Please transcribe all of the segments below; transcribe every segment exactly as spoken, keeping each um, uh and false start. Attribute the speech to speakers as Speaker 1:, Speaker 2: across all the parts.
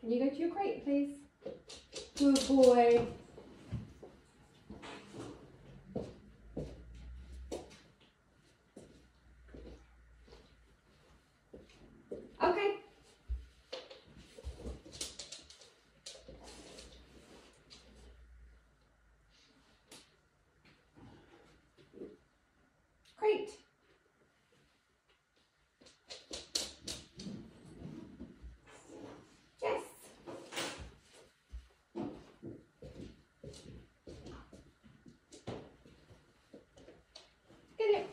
Speaker 1: Can you go to your crate, please? Good boy. Okay. Great. Yes. Get it.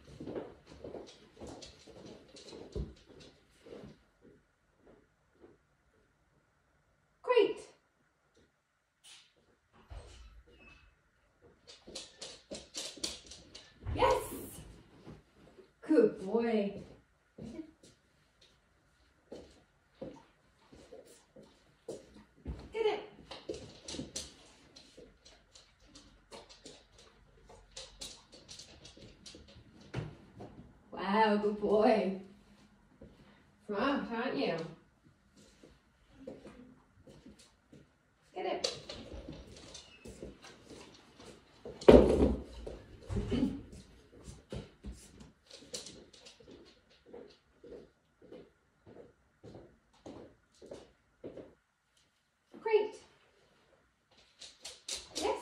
Speaker 1: Great. Yes. Good boy. Get it. Wow, good boy. Smart, aren't you? Get it. Great. Yes.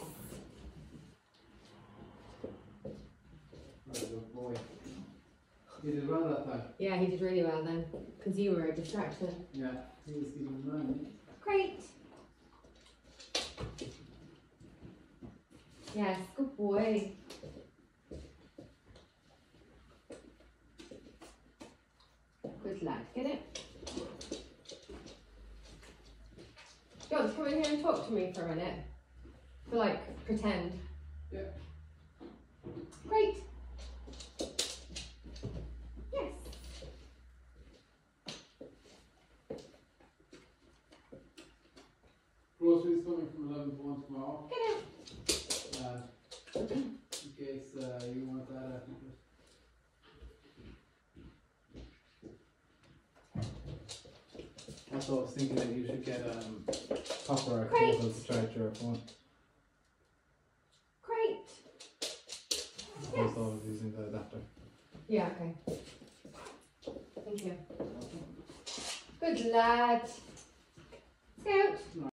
Speaker 2: Good boy. You did well that time.
Speaker 1: Yeah, he did really well then, because you were a distraction.
Speaker 2: Yeah, he was keeping an eye on me.
Speaker 1: Great. Yes, good boy. Good lad. Get it? Do you want to come in here and talk to me for a minute? For like, pretend.
Speaker 2: Yeah.
Speaker 1: Great. Yes.
Speaker 2: Groceries coming from eleven to one tomorrow.
Speaker 1: Get it?
Speaker 2: Uh, in case uh, you want that, I think. Also, I was thinking that you should get um, copper
Speaker 1: Great.
Speaker 2: cables to charge your phone.
Speaker 1: Great. Yes.
Speaker 2: Also, using the adapter.
Speaker 1: Yeah, okay. Thank you. Good lad. Scout.